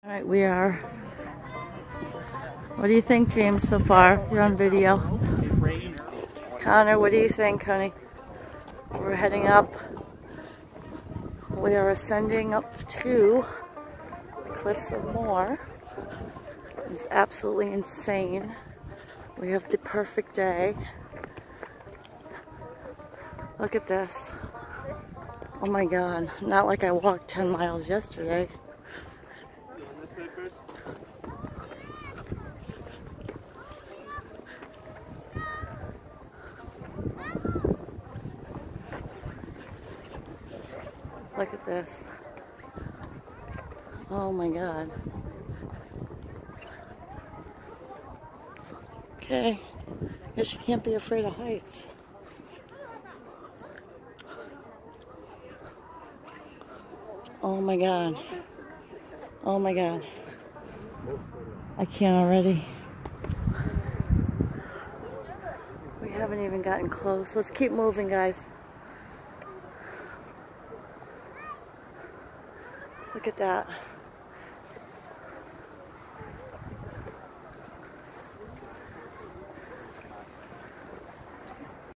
All right, we are. What do you think, James, so far? You're on video. Connor, what do you think, honey? We're heading up. We are ascending up to the Cliffs of Mohers. It's absolutely insane. We have the perfect day. Look at this. Oh my God, not like I walked 10 miles yesterday. Look at this. Oh my God. Okay, guess you can't be afraid of heights. Oh my God. Oh my God. I can't already. We haven't even gotten close. Let's keep moving, guys. Look at that.